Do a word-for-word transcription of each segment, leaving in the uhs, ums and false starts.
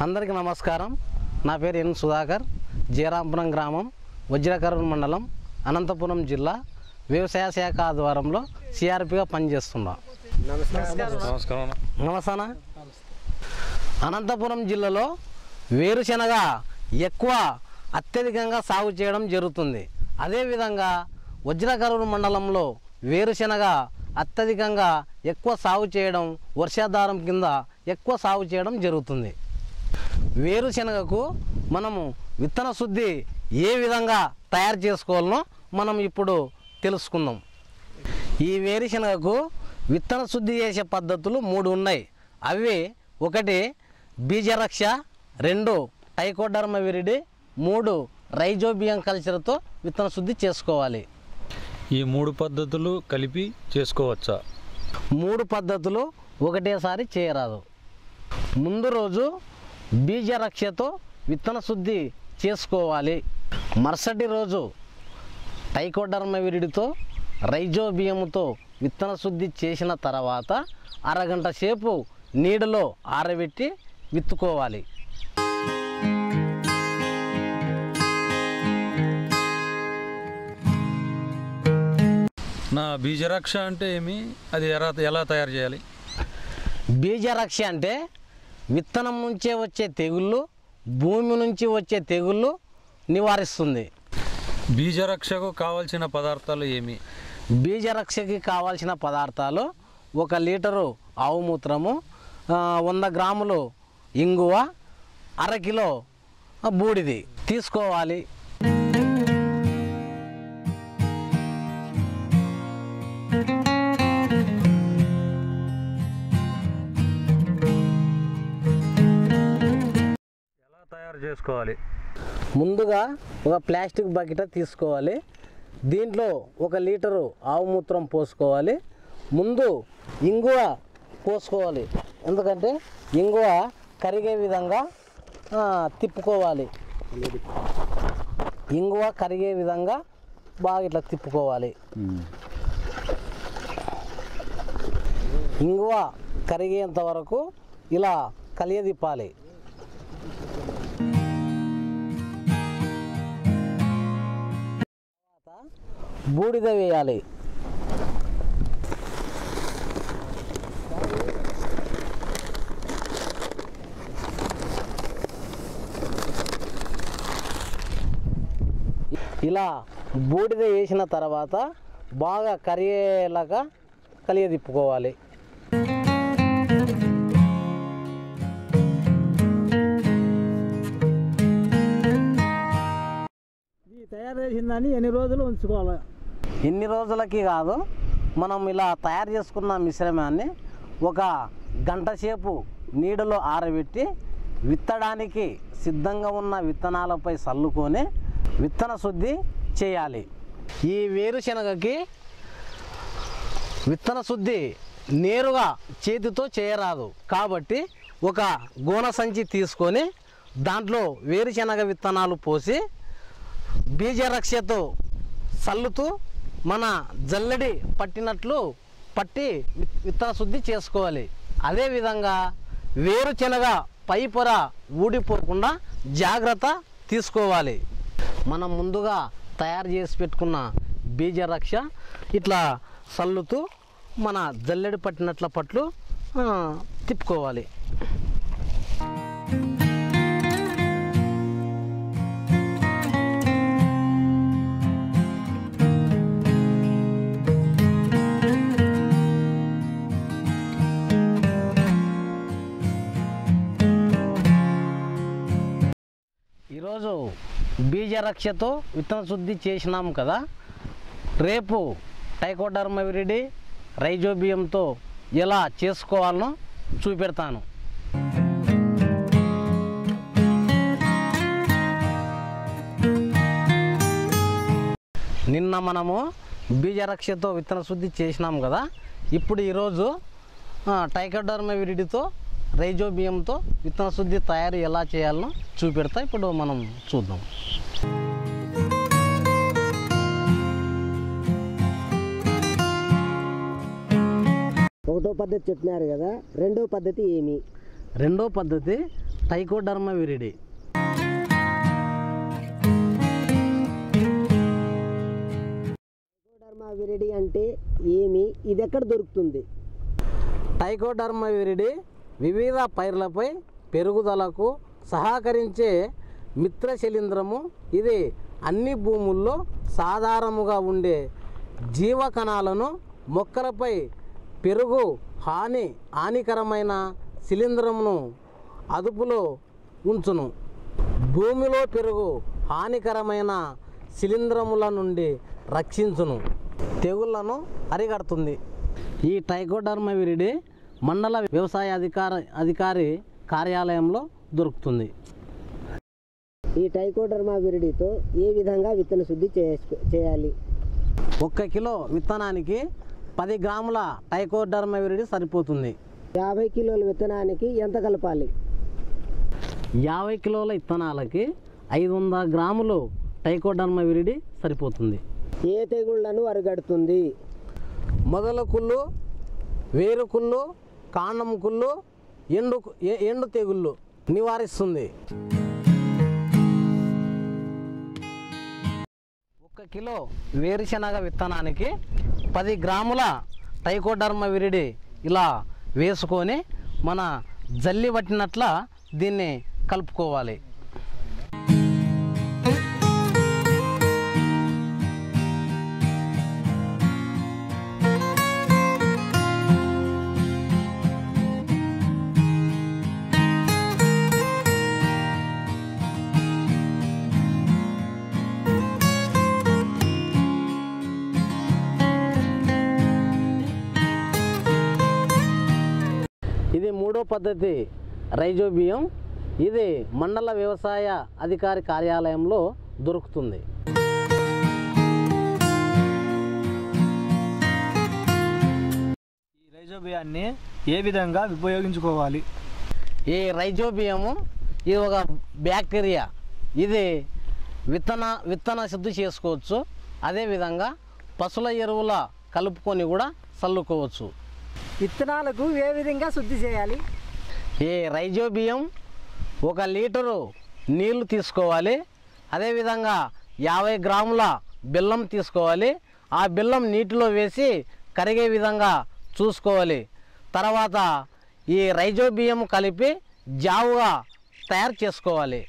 అందరికీ నమస్కారం. నా పేరు ఎన్ సుధాకర్. జీరాంపురం గ్రామం, వజ్రకర్నూలు మండలం, అనంతపురం జిల్లా వ్యవసాయ శాఖ ఆధ్వర్యంలో సిఆర్పిగా పనిచేస్తున్నా. నమస్కారం. నమస్కారం. అనంతపురం జిల్లాలో వేరుశెనగ ఎక్కువ అత్యధికంగా సాగు చేయడం జరుగుతుంది. అదేవిధంగా వజ్రకర్నూలు మండలంలో వేరుశెనగ అత్యధికంగా ఎక్కువ సాగు చేయడం, వర్షాధారం కింద ఎక్కువ సాగు చేయడం జరుగుతుంది. వేరుశెనగకు మనము విత్తన శుద్ధి ఏ విధంగా తయారు చేసుకోవాలనో మనం ఇప్పుడు తెలుసుకుందాం. ఈ వేరుశెనగకు విత్తన శుద్ధి చేసే పద్ధతులు మూడు ఉన్నాయి. అవి ఒకటి బీజరక్ష, రెండు ట్రైకోడర్మా విరిడి, మూడు రైజోబియం కల్చర్తో విత్తన శుద్ధి చేసుకోవాలి. ఈ మూడు పద్ధతులు కలిపి చేసుకోవచ్చా? మూడు పద్ధతులు ఒకటేసారి చేయరాదు. ముందు రోజు బీజరక్షతో విత్తన శుద్ధి చేసుకోవాలి. మరుసటి రోజు ట్రైకోడర్మా విరిడితో, రైజోబియంతో విత్తన శుద్ధి చేసిన తర్వాత అరగంట సేపు నీడలో ఆరబెట్టి విత్తుకోవాలి. నా బీజరక్ష అంటే ఏమి, అది ఎలా ఎలా తయారు చేయాలి? బీజరక్ష అంటే విత్తనం నుంచే వచ్చే తెగుళ్ళు, భూమి నుంచి వచ్చే తెగుళ్ళు నివారిస్తుంది. బీజరక్షకు కావాల్సిన పదార్థాలు ఏమి? బీజరక్షకి కావాల్సిన పదార్థాలు ఒక లీటరు ఆవు మూత్రము, వంద గ్రాములు ఇంగువ, అరకిలో బూడిది తీసుకోవాలి. ఎలా తయారు చేసుకోవాలి? ముందుగా ఒక ప్లాస్టిక్ బకెట్ తీసుకోవాలి. దీంట్లో ఒక లీటరు ఆవు మూత్రం పోసుకోవాలి. ముందు ఇంగువ పోసుకోవాలి, ఎందుకంటే ఇంగువ కరిగే విధంగా తిప్పుకోవాలి. ఇంగువ కరిగే విధంగా బాగా ఇట్లా తిప్పుకోవాలి. ఇంగువ కరిగేంత వరకు ఇలా కలియదిప్పాలి. బూడిద వేయాలి. ఇలా బూడిద వేసిన తర్వాత బాగా కరిగేలాగా కలియదిప్పుకోవాలి. తయారు చేసిందని ఎన్ని రోజులు ఉంచుకోవాలి? ఎన్ని రోజులకి కాదు, మనం ఇలా తయారు చేసుకున్న మిశ్రమాన్ని ఒక గంట సేపు నీడలో ఆరబెట్టి విత్తడానికి సిద్ధంగా ఉన్న విత్తనాలపై చల్లుకొని విత్తన శుద్ధి చేయాలి. ఈ వేరుశెనగకి విత్తన శుద్ధి నేరుగా చేతితో చేయరాదు. కాబట్టి ఒక గోన సంచి తీసుకొని దాంట్లో వేరుశెనగ విత్తనాలు పోసి బీజరక్షతో చల్లుతూ మన జల్లెడి పట్టినట్లు పట్టి విత్తన శుద్ధి చేసుకోవాలి. అదేవిధంగా వేరుశెనగ పై పొర ఊడిపోకుండా జాగ్రత్త తీసుకోవాలి. మనం ముందుగా తయారు చేసి పెట్టుకున్న బీజరక్ష ఇట్లా చల్లుతూ మన జల్లెడి పట్టినట్ల పట్లు తిప్పుకోవాలి. ఈరోజు బీజరక్షతో విత్తన శుద్ధి చేసినాము కదా, రేపు ట్రైకోడర్మా విరిడి, రైజోబియంతో ఎలా చేసుకోవాలనో చూపెడతాను. నిన్న మనము బీజరక్షతో విత్తన శుద్ధి చేసినాము కదా, ఇప్పుడు ఈరోజు ట్రైకోడర్మా విరిడితో, రైజోబియంతో విత్తన శుద్ధి తయారు ఎలా చేయాలనో చూపెడతా. ఇప్పుడు మనం చూద్దాం. ఒకటో పద్ధతి చెప్పినారు కదా, రెండో పద్ధతి ఏమి? రెండో పద్ధతి ట్రైకోడర్మా విరిడి. ట్రైకోడర్మా విరిడి అంటే ఏమి, ఇది ఎక్కడ దొరుకుతుంది? ట్రైకోడర్మా విరిడి వివిధ పైర్లపై పెరుగుదలకు సహకరించే మిత్ర శిలీంధ్రము. ఇది అన్ని భూముల్లో సాధారణముగా ఉండే జీవకణాలను మొక్కలపై పెరుగు హాని హానికరమైన శిలీంధ్రమును అదుపులో ఉంచును. భూమిలో పెరుగు హానికరమైన శిలీంధ్రముల నుండి రక్షించును, తెగుళ్లను అరికడుతుంది. ఈ ట్రైకోడర్మా విరిడి మండల వ్యవసాయ అధికార అధికారి కార్యాలయంలో దొరుకుతుంది. ఈ ట్రైకోడర్మా విరిడితో ఏ విధంగా విత్తన శుద్ధి చేయాలి? ఒక్క కిలో విత్తనానికి పది గ్రాముల ట్రైకోడర్మా విరిడి సరిపోతుంది. యాభై కిలోల విత్తనానికి ఎంత కలపాలి? యాభై కిలోల విత్తనాలకి ఐదు వందల గ్రాములు ట్రైకోడర్మా విరిడి సరిపోతుంది. ఏ తెగుళ్లను అరికడుతుంది? మొదల కుళ్ళు, వేరు కుళ్ళు, కాండం కుళ్ళు, ఎండు ఎండు తెగుళ్ళు నివారిస్తుంది. ఒక కిలో వేరుశనగ విత్తనానికి పది గ్రాముల ట్రైకోడర్మా విరిడి ఇలా వేసుకొని మన జల్లి పట్టినట్ల దీన్ని కలుపుకోవాలి. ఇది మూడో పద్ధతి రైజోబియం. ఇది మండల వ్యవసాయ అధికారి కార్యాలయంలో దొరుకుతుంది. ఈ రైజోబియాన్ని ఏ విధంగా ఉపయోగించుకోవాలి? ఈ రైజోబియము ఇది ఒక బ్యాక్టీరియా. ఇది విత్తన విత్తన శుద్ధి చేసుకోవచ్చు. అదేవిధంగా పశువుల ఎరువుల కలుపుకొని కూడా చల్లుకోవచ్చు. విత్తనాలకు ఏ విధంగా శుద్ధి చేయాలి? ఈ రైజోబియం ఒక లీటరు నీళ్లు తీసుకోవాలి. అదేవిధంగా యాభై గ్రాముల బెల్లం తీసుకోవాలి. ఆ బెల్లం నీటిలో వేసి కరిగే విధంగా చూసుకోవాలి. తర్వాత ఈ రైజోబియం కలిపి జావుగా తయారు చేసుకోవాలి.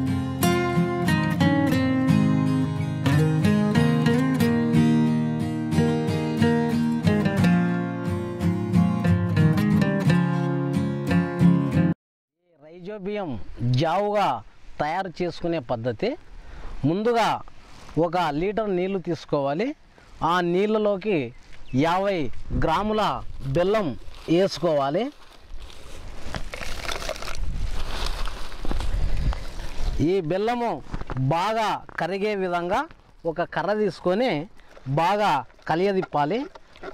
రైజోబియం జావుగా తయారు చేసుకునే పద్ధతి, ముందుగా ఒక లీటర్ నీళ్లు తీసుకోవాలి. ఆ నీళ్ళలోకి యాభై గ్రాముల బెల్లం వేసుకోవాలి. ఈ బెల్లము బాగా కరిగే విధంగా ఒక కర్ర తీసుకొని బాగా కలియదిప్పాలి.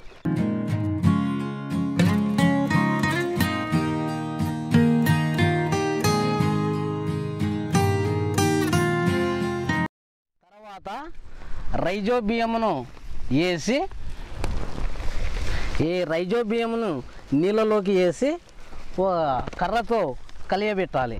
రైజోబియమును వేసి ఈ రైజోబియమును నీళ్ళలోకి వేసి కర్రతో కలియబెట్టాలి.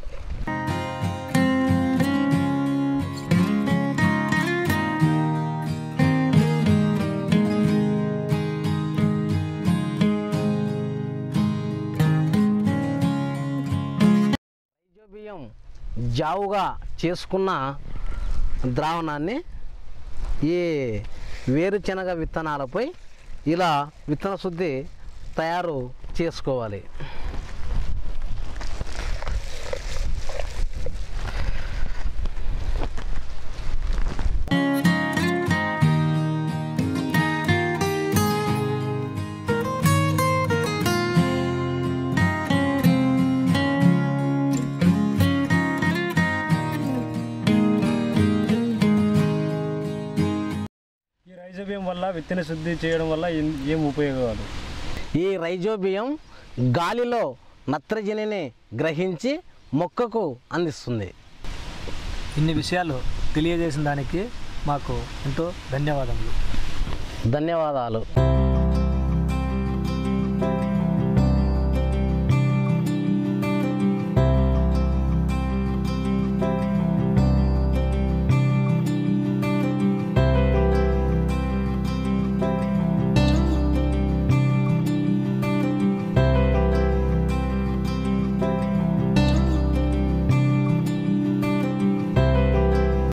రైజోబియం జావుగా చేసుకున్న ద్రావణాన్ని ఈ వేరుశనగ విత్తనాలపై ఇలా విత్తన శుద్ధి తయారు చేసుకోవాలి. రైజోబియం వల్ల విత్తన శుద్ధి చేయడం వల్ల ఏం ఉపయోగాలు? ఈ రైజోబియం గాలిలో నత్రజనిని గ్రహించి మొక్కకు అందిస్తుంది. ఇన్ని విషయాలు తెలియజేసిన దానికి మాకు ఎంతో ధన్యవాదములు. ధన్యవాదాలు.